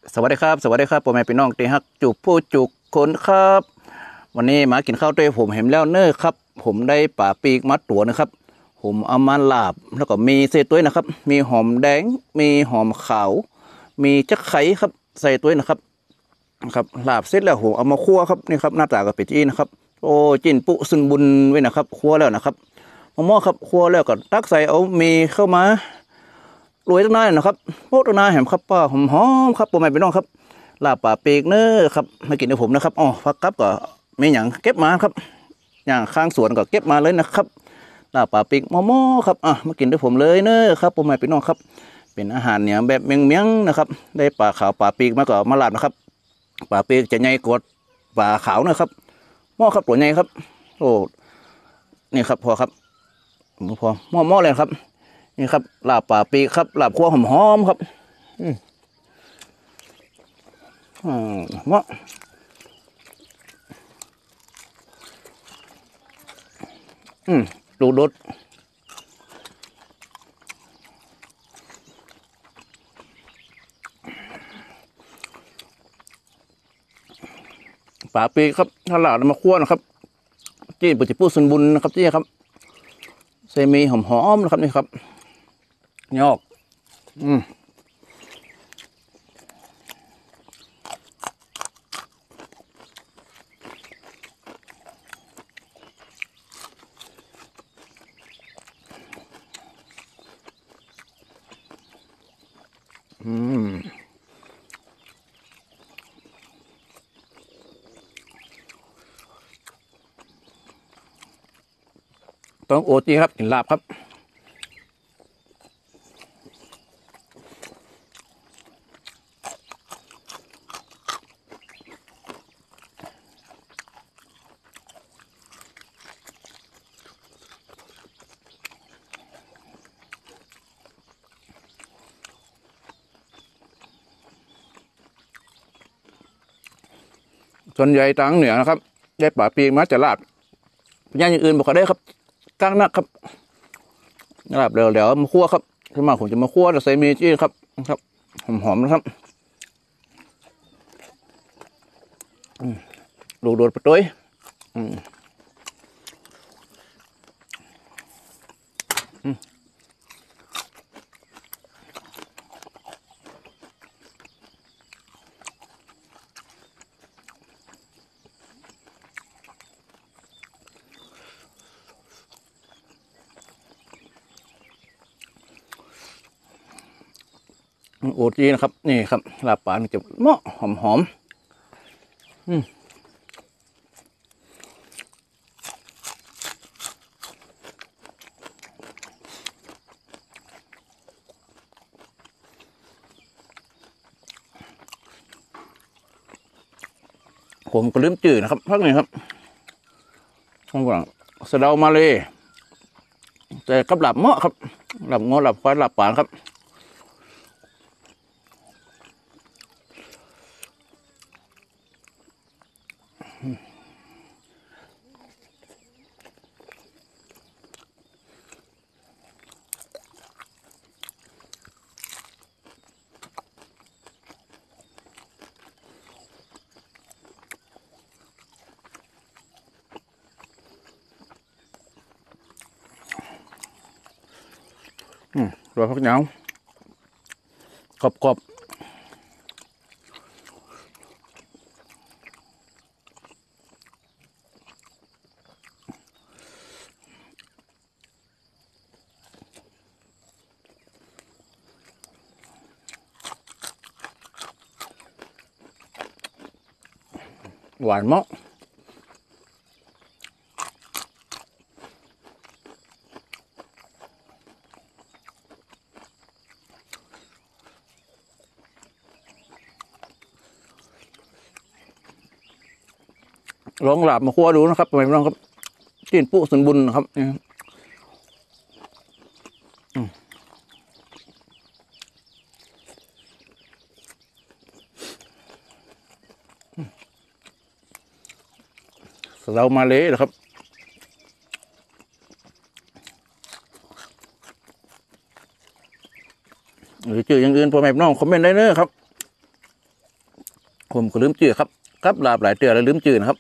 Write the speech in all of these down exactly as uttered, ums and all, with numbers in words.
สวัสดีครับสวัสดีครับพ่อแม่พี่น้องที่ฮักจุกผู้จุกคนครับวันนี้มากินข้าวด้วยผมเห็นแล้วเนอครับผมได้ป่าปีกมัดตัวนะครับผมเอามาลาบแล้วก็มีเศษตัวนะครับมีหอมแดงมีหอมขาวมีจักไข่ครับใส่ตัวนะครับครับลาบเสร็จแล้วผมเอามาคั่วครับนี่ครับหน้าตาก็เป็นที่นะครับโอ้จินปุซึนบุญไว้นะครับคั่วแล้วนะครับมะม่วงครับคั่วแล้วก็ตักใส่เอามีเข้ามาโรยตั้งนานนะครับโปะตั้งนานแหมครับป้าหอมหอมครับพ่อแม่พี่น้องครับลาบป่าปีกเนอครับมากินกับผมนะครับอ๋อพักกับก็ไม่หยังเก็บมาครับอย่างข้างสวนก็เก็บมาเลยนะครับลาบป่าปีกมอมอครับอ่ะมากินด้วยผมเลยเนอครับพ่อแม่พี่น้องครับเป็นอาหารเนี่ยแบบเมียงเมียงนะครับได้ปลาขาวป่าปีกมาก็มาลาบนะครับป่าปีกจะใหญ่กว่าป่าขาวนะครับหม้อครับตัวใหญ่ครับโอ้นี่ครับพอครับพอหม้อหม้อเลยครับนี่ครับลาบป่าปีกครับลาบคั่วหอมๆครับอืมอืมหม้ออืมดูดดป่าปีกครับถ้าลาบมาคั่วนะครับจี้ปุจิปุสุนบุญนะครับจี้ครับเซมีหอมๆนะครับนี่ครับยอกอืมอืมต้องโอจีครับกินลาบครับส่วนใหญ่ต่างเหนือนะครับได้ป่าปีกมาจะลาบย่างอย่างอื่นบอกเขาได้ครับกลางนักครับลาบเดี๋ยวเดี๋ยวมาคั่วครับขึ้นมาผมจะมาคั่วใส่เมจี้ครับครับหอมๆนะครับดูโดดไปตัวอืมโอจีนะครับนี่ครับลาบป่ามันจะเหมาะหอมๆอืมผมก็ลืมจืดนะครับพักหนึ่งครับช่องว่างสะเดามาเลยแต่กับหลับเหมาะครับหลับงอหลับควายหลับป่านครับอืมรอพักเหนียวกรอบกรอบหวานเหมาะลองหลับมาคั่วดูนะครับไปลองครับจีนปุ๊สนบุญนะครับเรามาเลยนะครับหรือจืดอย่างอื่นพ่อแม่พี่น้องคอมเมนต์ได้เลยครับผมก็ลืมจืดครับครับลาบหลายเตือแล้วลืมจืดนะครับ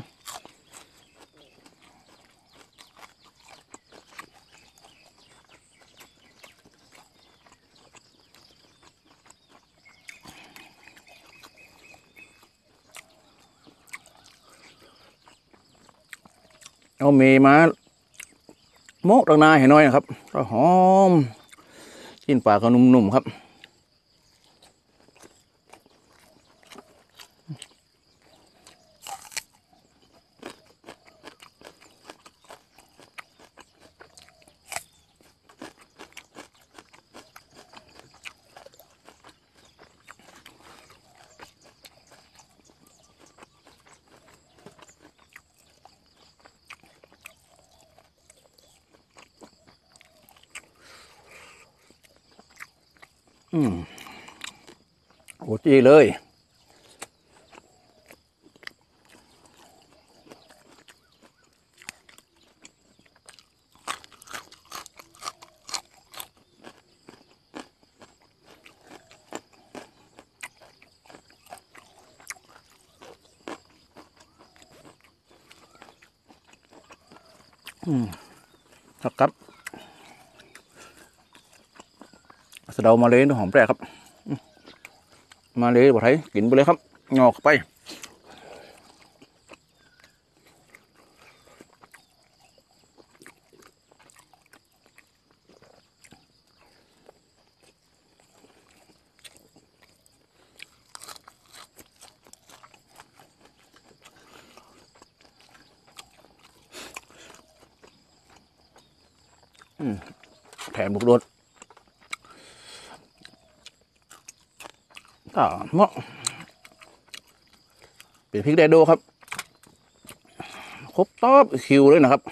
เอาเมมาโมกตังนาให้น้อยนะครับก็หอมกินปลาก็นุ่มๆครับอืมโอ้จีเลยอืมครับสะเดามาเลยหอมแปรครับมาเลยบอกไทยกินไปเลยครับงอกไปแถมลูกโดดก็เหมาะเป็นพริกแดดโดครับครบต๊อบคิวเลยนะครับ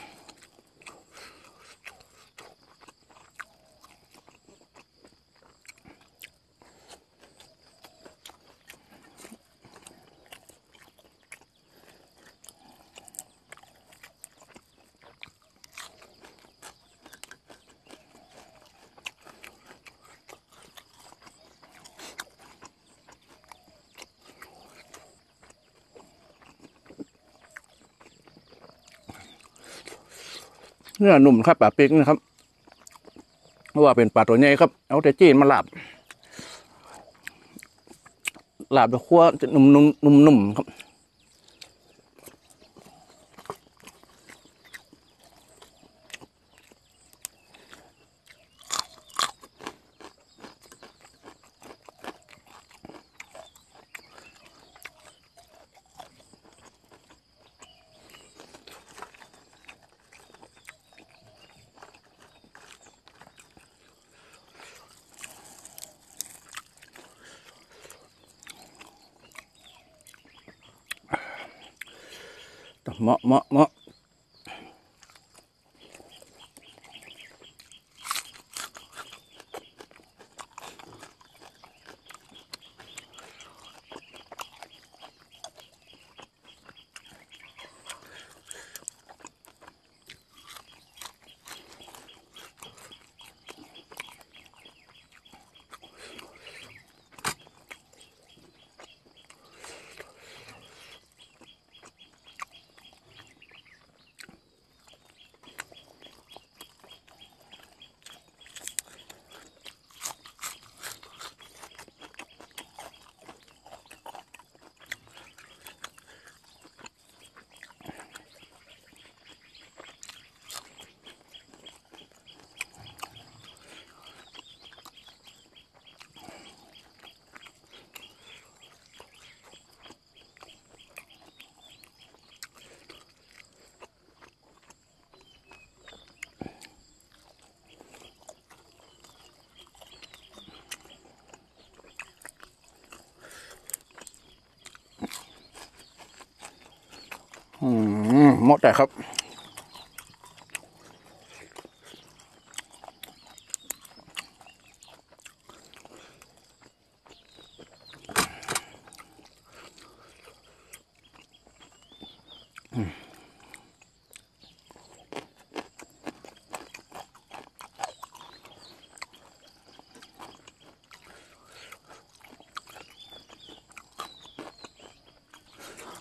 เนื้อหนุ่มครับปลาปีกนะครับเพราะว่าเป็นปลาตัวใหญ่ครับเอาแต่จีนมาลาบลาบแบบคั่วจะนุ่มนุ่มนุ่มนุ่มครับเหมาะเหมาะเหมาะอืมเหมาะแต่ครับ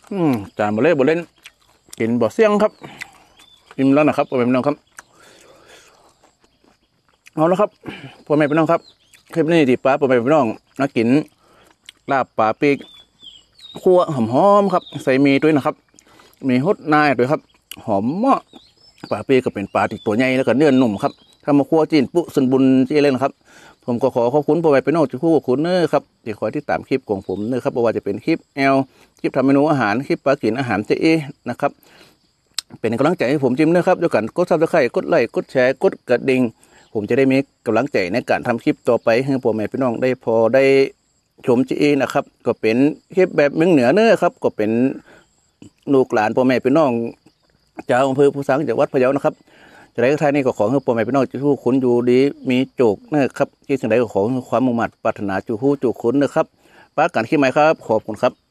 อืมจานบะเล่บะเล่นกินบ่เสี่ยงครับกินแล้วนะครับพ่อแม่พี่น้องครับเอาละครับพ่อแม่พี่น้องครับคลิปนี้ที่ป้าพ่อแม่พี่น้องนักกินลาบปลาปีกคั่วหอมๆครับใส่มีด้วยนะครับมีฮดนายด้วยครับหอมมากปลาปีกก็เป็นปลาที่ตัวใหญ่แล้วก็เนื้อนุ่มครับถ้ามาคั่วจีนปุ๊สุนบุญที่เล่นนะครับผมก็ขอขอบคุณพ่อแม่พี่น้องที่คู่กับคุณเนอครับที่คอยที่ตามคลิปของผมเนอครับไม่ว่าจะเป็นคลิปแอลคลิปทำเมนูอาหารคลิปปลากินอาหารเจเอนะครับเป็นกำลังใจให้ผมจิ้มนะครับด้วยกันกดซับสไครต์กดไลค์กดแชร์กดกระดิ่งผมจะได้มีกำลังใจในการทำคลิปต่อไปให้พ่อแม่พี่น้องได้พอได้ชมเจเอนะครับก็เป็นคลิปแบบเมืองเหนือเนอครับก็เป็นลูกหลานพ่อแม่พี่น้องชาวอำเภอภูสังจังหวัดพะเยานะครับจะได้ก็ท้ายนี้ก็ขอให้พ่อแม่พี่น้องจู้คุณอยู่ดีมีโจกนะครับที่สิ่งใดก็ขอความมุ่งมั่นปรารถนาจู้หู้จู้คุณนะครับป้ากันขี้ไหมครับขอบคุณครับ